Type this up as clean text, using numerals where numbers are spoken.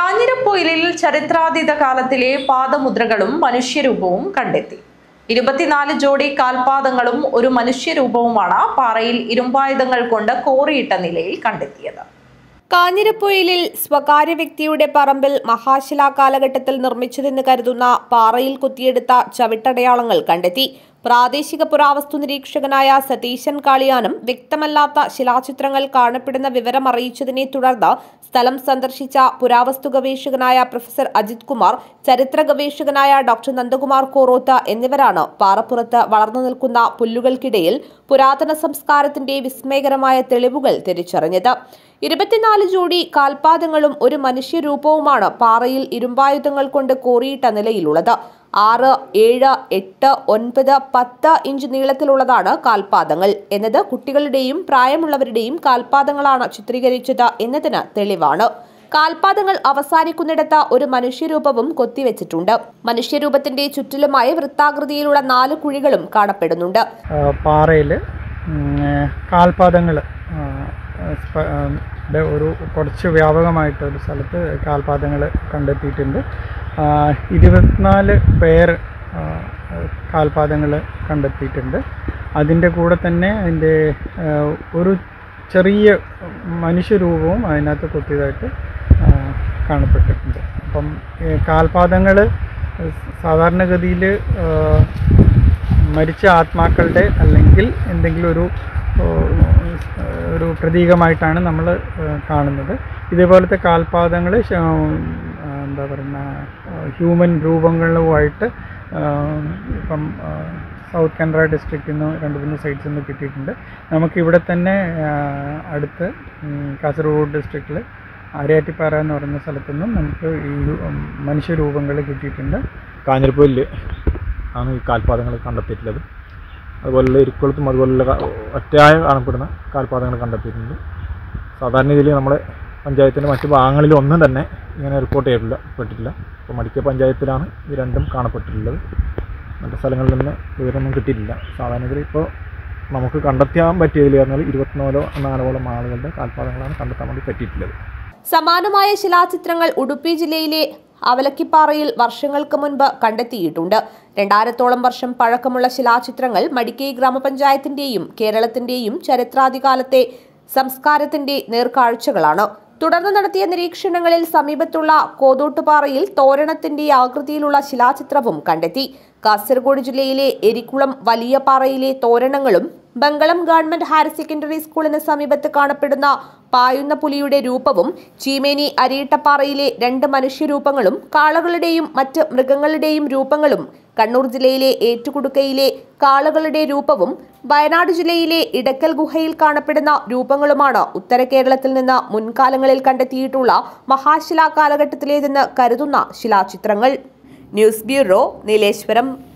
കാഞ്ഞിരപ്പൊയിലിൽ ചരിത്രാതീത കാലത്തിലെ പാദമുദ്രകളും മനുഷ്യരൂപവും കണ്ടെത്തി. 24 ജോഡി കാൽപാദങ്ങളും ഒരു മനുഷ്യരൂപവുമാണ് പാറയിൽ ഇരുമ്പായുധങ്ങൾ കൊണ്ട് കോറിയിട്ട നിലയിൽ കണ്ടെത്തിയത്. കാഞ്ഞിരപ്പൊയിലിൽ സ്വകാര്യ വ്യക്തിയുടെ പറമ്പിൽ മഹാശിലാ കാലഘട്ടത്തിൽ നിർമ്മിച്ചതെന്ന് കരുതുന്ന പാറയിൽ കൊത്തിയെടുത്ത ചവിട്ടടയാളങ്ങൾ കണ്ടെത്തി. പ്രാദേശിക പുരാവസ്തു നിരീക്ഷകനായ സതീശൻ കാളിയാനും വ്യക്തമല്ലാത്ത ശിലാചിത്രങ്ങൾ കാണപ്പെടുന്ന വിവരം അറിയിച്ചതിനെ തുടർന്ന് സ്ഥലം സന്ദർശിച്ച പുരാവസ്തു ഗവേഷകനായ പ്രൊഫസർ അജിത് കുമാർ, ചരിത്ര ഗവേഷകനായ ഡോക്ടർ നന്ദകുമാർ കോറോത്ത് എന്നിവരാണ് പാറപ്പുറത്ത് വളർന്നു നിൽക്കുന്ന പുല്ലുകൾക്കിടയിൽ പുരാതന സംസ്കാരത്തിന്റെ വിസ്മയകരമായ തെളിവുകൾ തിരിച്ചറിഞ്ഞത്. 24 ജോഡി കാൽപാദങ്ങളും ഒരു മനുഷ്യരൂപവുമാണ് പാറയിൽ ഇരുമ്പായുധങ്ങൾ കൊണ്ട് കോറിയിട്ട നിലയിലുള്ളത്. 6, 7, 8, 9, 10 ഇഞ്ച് നീളത്തിലുള്ളതാണ് കാൽപാദങ്ങൾ എന്നത് കുട്ടികളുടെയും പ്രായമുള്ളവരുടെയും കാൽപാദങ്ങളാണ് ചിത്രീകരിച്ചത് എന്നതിന് തെളിവാണ്. കാൽപാദങ്ങൾ അവസാനിക്കുന്നിടത്ത് ഒരു മനുഷ്യരൂപവും കൊത്തിവെച്ചിട്ടുണ്ട്. മനുഷ്യരൂപത്തിന്റെ ചുറ്റിലുമായി വൃത്താകൃതിയിലുള്ള 4 കുഴികളും കാണപ്പെടുന്നുണ്ട്. പാറയിൽ കാൽപാദങ്ങൾ ഒരു കുറച്ച് വ്യാപകമായിട്ടൊരു സ്ഥലത്ത് കാൽപാദങ്ങൾ കണ്ടെത്തിയിട്ടുണ്ട്. 24 പേർ കാൽപാദങ്ങൾ കണ്ടെത്തിയിട്ടുണ്ട്. അതിൻ്റെ കൂടെ തന്നെ അതിൻ്റെ ഒരു ചെറിയ മനുഷ്യരൂപവും അതിനകത്ത് കൊത്തിയതായിട്ട് കാണപ്പെട്ടിട്ടുണ്ട്. അപ്പം കാൽപാദങ്ങൾ സാധാരണഗതിയിൽ മരിച്ച ആത്മാക്കളുടെ അല്ലെങ്കിൽ എന്തെങ്കിലും ഒരു പ്രതീകമായിട്ടാണ് നമ്മൾ കാണുന്നത്. ഇതേപോലത്തെ കാൽപാദങ്ങൾ എന്താ പറയുന്ന ഹ്യൂമൻ രൂപങ്ങളുമായിട്ട് ഇപ്പം സൗത്ത് കനറ ഡിസ്ട്രിക്റ്റിൽ നിന്ന് 2-3 സൈറ്റ്സിൽ നിന്ന് കിട്ടിയിട്ടുണ്ട്. നമുക്കിവിടെ തന്നെ അടുത്ത് കാസർഗോഡ് ഡിസ്ട്രിക്റ്റിൽ ആര്യാറ്റിപ്പാറ എന്ന് പറയുന്ന സ്ഥലത്തു നിന്നും നമുക്ക് ഈ മനുഷ്യരൂപങ്ങൾ കിട്ടിയിട്ടുണ്ട്. കാഞ്ഞിരപ്പൊയിലിൽ ആണ് ഈ കാൽപാദങ്ങൾ കണ്ടെത്തിയിട്ടുള്ളത്. അതുപോലുള്ള ഇരിക്കുളത്തും അതുപോലുള്ള ഒറ്റയായി കാണപ്പെടുന്ന കാൽപാദങ്ങൾ കണ്ടെത്തിയിട്ടുണ്ട്. സാധാരണ രീതിയിൽ നമ്മുടെ പഞ്ചായത്തിൻ്റെ മറ്റു ഭാഗങ്ങളിലൊന്നും തന്നെ ഇങ്ങനെ റിപ്പോർട്ട് ചെയ്യപ്പെട്ടിട്ടില്ല. ഇപ്പോൾ മടിക്കൈ പഞ്ചായത്തിലാണ് ഇത് രണ്ടും കാണപ്പെട്ടിട്ടുള്ളത്. മറ്റു സ്ഥലങ്ങളിൽ നിന്ന് വിവരമൊന്നും കിട്ടിയിട്ടില്ല. സാധാരണ രീതിയിൽ ഇപ്പോൾ നമുക്ക് കണ്ടെത്താൻ പറ്റിയതിൽ പറഞ്ഞാൽ 24 ആളുകളുടെ കാൽപാദങ്ങളാണ് കണ്ടെത്താൻ വേണ്ടി പറ്റിയിട്ടുള്ളത്. സമാനമായ ശിലാചിത്രങ്ങൾ ഉടുപ്പി ജില്ലയിലെ അവലക്കിപ്പാറയിൽ വർഷങ്ങൾക്ക് മുൻപ് കണ്ടെത്തിയിട്ടുണ്ട്. 2000ഓളം വർഷം പഴക്കമുള്ള ശിലാചിത്രങ്ങൾ മടിക്കൈ ഗ്രാമപഞ്ചായത്തിന്റെയും കേരളത്തിന്റെയും ചരിത്രാധികാലത്തെ സംസ്കാരത്തിന്റെ നേർക്കാഴ്ചകളാണ്. തുടർന്ന് നടത്തിയ നിരീക്ഷണങ്ങളിൽ സമീപത്തുള്ള കോതോട്ടുപാറയിൽ തോരണത്തിന്റെ ആകൃതിയിലുള്ള ശിലാചിത്രവും കണ്ടെത്തി. കാസർഗോഡ് ജില്ലയിലെ എരിക്കുളം വലിയ പാറയിലെ തോരണങ്ങളും ബംഗളം ഗവൺമെന്റ് ഹയർ സെക്കൻഡറി സ്കൂളിന് സമീപത്ത് കാണപ്പെടുന്ന പായുന്ന പുലിയുടെ രൂപവും ചീമേനി അരിയിട്ടപ്പാറയിലെ 2 മനുഷ്യരൂപങ്ങളും കാളകളുടെയും മറ്റ് മൃഗങ്ങളുടെയും രൂപങ്ങളും കണ്ണൂർ ജില്ലയിലെ ഏറ്റുകുടുക്കയിലെ കാളകളുടെ രൂപവും വയനാട് ജില്ലയിലെ ഇടക്കൽ ഗുഹയിൽ കാണപ്പെടുന്ന രൂപങ്ങളുമാണ് ഉത്തര കേരളത്തിൽ നിന്ന് മുൻകാലങ്ങളിൽ കണ്ടെത്തിയിട്ടുള്ള മഹാശിലാ കാലഘട്ടത്തിലേതെന്ന് കരുതുന്ന ശിലാചിത്രങ്ങൾ. News bureau, Nileshwaram.